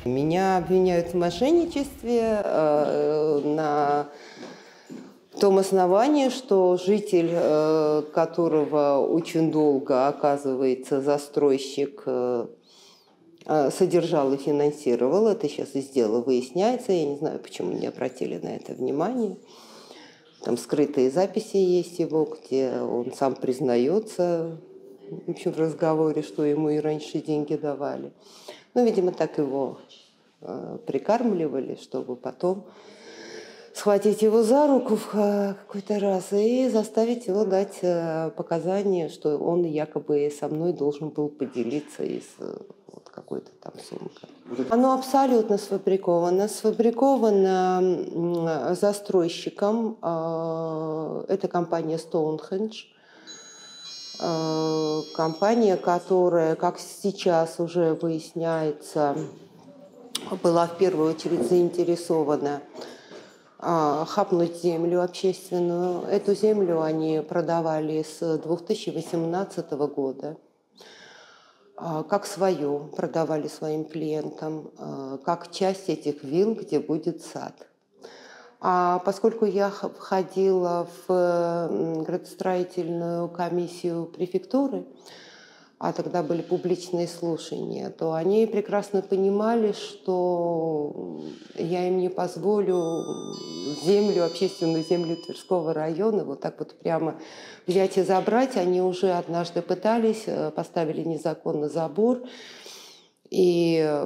Меня обвиняют в мошенничестве на том основании, что житель, которого очень долго, оказывается, застройщик содержал и финансировал, это сейчас из дела выясняется, я не знаю, почему не обратили на это внимание. Там скрытые записи есть его, где он сам признается, в общем, в разговоре, что ему и раньше деньги давали. Ну, видимо, так его прикармливали, чтобы потом схватить его за руку в какой-то раз и заставить его дать показания, что он якобы со мной должен был поделиться из вот какой-то там сумки. Оно абсолютно сфабриковано. Сфабриковано застройщиком. Это компания Stonehenge. Компания, которая, как сейчас уже выясняется, была в первую очередь заинтересована хапнуть землю общественную. Эту землю они продавали с 2018 года. Как свою продавали своим клиентам, как часть этих вилл, где будет сад. А поскольку я входила в градостроительную комиссию префектуры, а тогда были публичные слушания, то они прекрасно понимали, что я им не позволю землю, общественную землю Тверского района вот так вот прямо взять и забрать. Они уже однажды пытались, поставили незаконно забор, и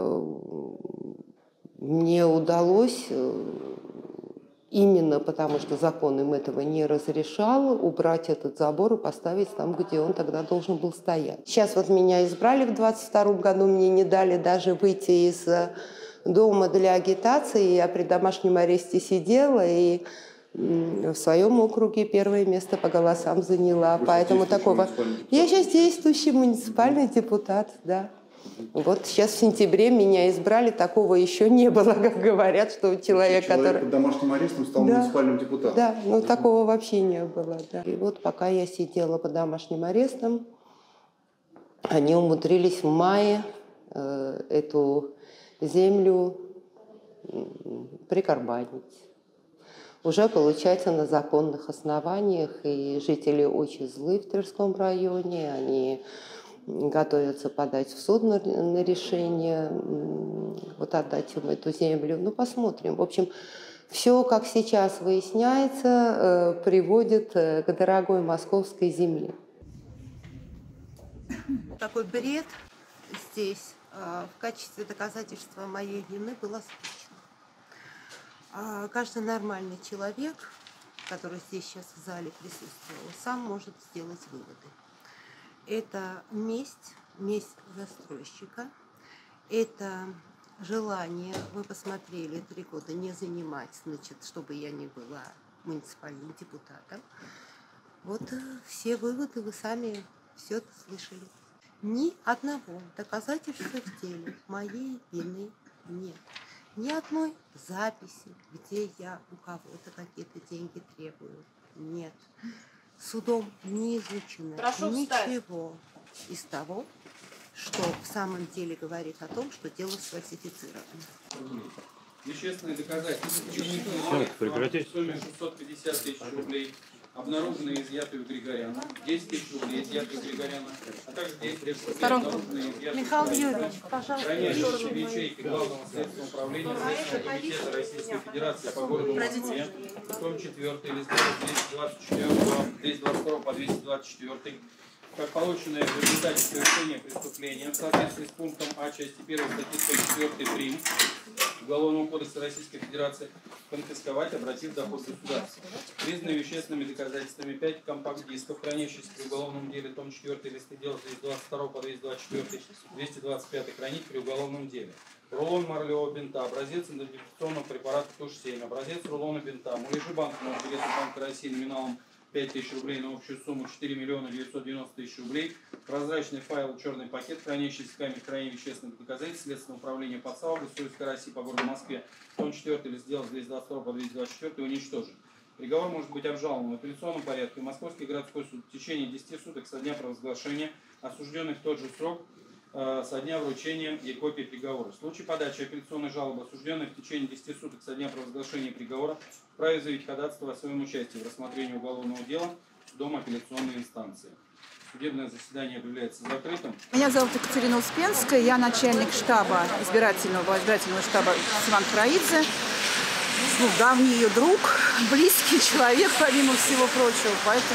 мне удалось, именно потому что закон им этого не разрешал, убрать этот забор и поставить там, где он тогда должен был стоять. Сейчас вот меня избрали в 22 году, мне не дали даже выйти из дома для агитации. Я при домашнем аресте сидела и в своем округе первое место по голосам заняла. Поэтому такого... Я сейчас действующий муниципальный депутат, да. Вот сейчас в сентябре меня избрали, такого еще не было, как говорят, что человек, который... под домашним арестом стал муниципальным депутатом. Да, ну такого вообще не было. Да. И вот пока я сидела под домашним арестом, они умудрились в мае эту землю прикарманить. Уже, получается, на законных основаниях, и жители очень злы в Тверском районе, они готовятся подать в суд на решение, вот отдать им эту землю. Ну, посмотрим. В общем, все, как сейчас выясняется, приводит к дорогой московской земле. Такой бред здесь в качестве доказательства моей вины был озвучен. Каждый нормальный человек, который здесь сейчас в зале присутствовал, сам может сделать выводы. Это месть застройщика, это желание, вы посмотрели, 3 года не занимать, значит, чтобы я не была муниципальным депутатом. Вот все выводы вы сами все это слышали. Ни одного доказательства в деле моей вины нет. Ни одной записи, где я у кого-то какие-то деньги требую, нет. Судом не изучено ничего из того, что в самом деле говорит о том, что дело сфальсифицировано. Вещественные доказательства в сумме 650 тысяч рублей, обнаруженные и изъятые у Григоряна, 10 тысяч рублей изъятые у Григоряна, а также действия обнаруженные и изъятые Михаил Юрьевич, пожалуйста. хранящиеся в ячейке Главного следственного управления Следственного комитета Российской Федерации по городу Москве, том 4, листов 222 по 224, как полученное в результате совершения преступления в соответствии с пунктом А части 1 статьи 104 прим. Уголовного кодекса Российской Федерации, конфисковать, обратив в доход государства. Признаны вещественными доказательствами 5 компакт-дисков, хранящихся при уголовном деле, том 4, листы дела 222 по 224, 225 хранить при уголовном деле. Рулон марлевого бинта, образец идентификационного препарата ТУШ-7, образец рулона бинта, муляжи банковного билета Банка России номиналом 5 тысяч рублей на общую сумму 4 миллиона 990 тысяч рублей, прозрачный файл, черный пакет, хранящийся в камере хранения вещественных доказательств Следственного управления по САУ Республики России по городу Москве, том 4, лист дела 222 по 224 уничтожен. Приговор может быть обжалован в апелляционном порядке в Московский городской суд в течение 10 суток со дня провозглашения, осужденный в тот же срок со дня вручения и копии приговора. В случае подачи апелляционной жалобы осужденный в течение 10 суток со дня провозглашения приговора вправе заявить ходатайство о своем участии в рассмотрении уголовного дела судом апелляционной инстанции. Судебное заседание объявляется закрытым. Меня зовут Екатерина Успенская, я начальник штаба избирательного штаба Иван Краидзе. Давний ее друг, близкий человек, помимо всего прочего, поэтому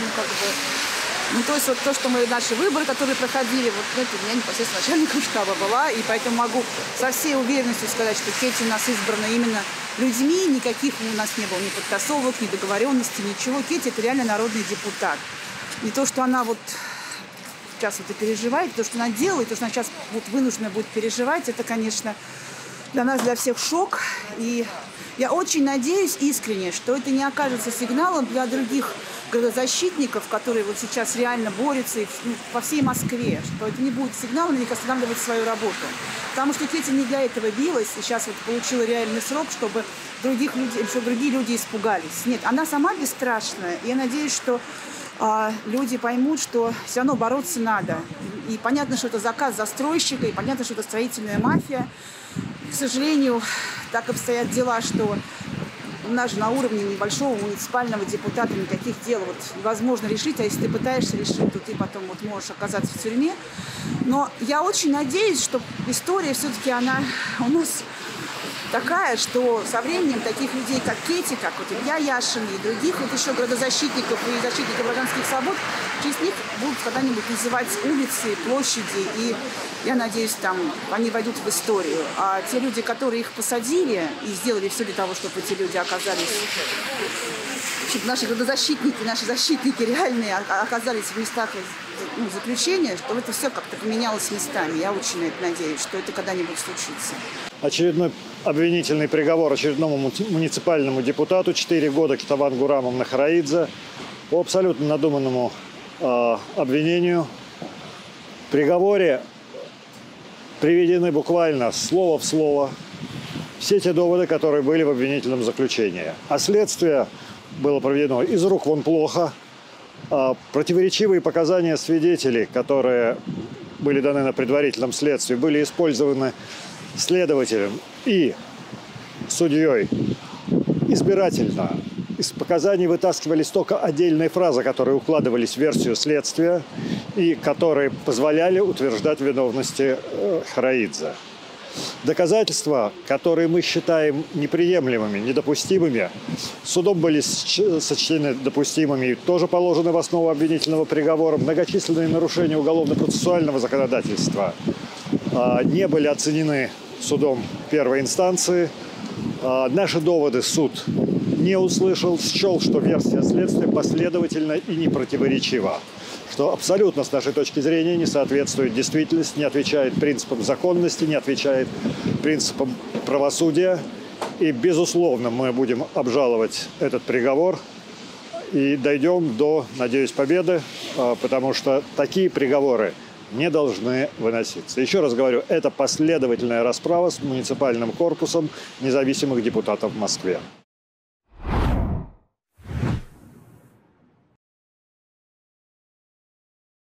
то есть вот то, что наши выборы, которые проходили, я непосредственно начальником штаба была, и поэтому могу со всей уверенностью сказать, что Кетти у нас избрана именно людьми, никаких у нас не было ни подтасовок, ни договоренностей, ничего. Кетти — это реально народный депутат. И то, что она сейчас это переживает, то, что она делает, то, что она сейчас вынуждена будет переживать, это, конечно, для нас, для всех шок. И я очень надеюсь искренне, что это не окажется сигналом для других правозащитников, которые сейчас реально борются по всей Москве, что это не будет сигналом для них останавливать свою работу. Потому что Кетти не для этого билась, и сейчас получила реальный срок, чтобы другие люди испугались. Нет, она сама бесстрашная, и я надеюсь, что люди поймут, что все равно бороться надо. И понятно, что это заказ застройщика, и понятно, что это строительная мафия. К сожалению, так обстоят дела, что у нас же на уровне небольшого муниципального депутата никаких дел невозможно решить, а если ты пытаешься решить, то ты потом можешь оказаться в тюрьме. Но я очень надеюсь, что история все-таки она у нас такая, что со временем таких людей, как Кетти, как Илья Яшин и других еще градозащитников и защитников гражданских свобод, через них будут когда-нибудь называть улицы, площади, и я надеюсь, они войдут в историю. А те люди, которые их посадили и сделали все для того, чтобы эти люди оказались, наши градозащитники, наши защитники реальные оказались в местах заключения, что это все как-то поменялось местами. Я очень на это надеюсь, что это когда-нибудь случится. Очередной обвинительный приговор очередному муниципальному депутату 4 года Кетаван Гурамовна Хараидзе по абсолютно надуманному обвинению. В приговоре приведены буквально слово в слово все те доводы, которые были в обвинительном заключении. А следствие было проведено из рук вон плохо. Противоречивые показания свидетелей, которые были даны на предварительном следствии, были использованы следователем и судьей избирательно. Из показаний вытаскивались только отдельные фразы, которые укладывались в версию следствия и которые позволяли утверждать виновности Хараидзе. Доказательства, которые мы считаем неприемлемыми, недопустимыми, судом были сочтены допустимыми и тоже положены в основу обвинительного приговора. Многочисленные нарушения уголовно-процессуального законодательства не были оценены судом первой инстанции. Наши доводы суд не услышал, счел, что версия следствия последовательна и не противоречива, что абсолютно с нашей точки зрения не соответствует действительности, не отвечает принципам законности, не отвечает принципам правосудия. И, безусловно, мы будем обжаловать этот приговор и дойдем до, надеюсь, победы, потому что такие приговоры не должны выноситься. Еще раз говорю, это последовательная расправа с муниципальным корпусом независимых депутатов в Москве.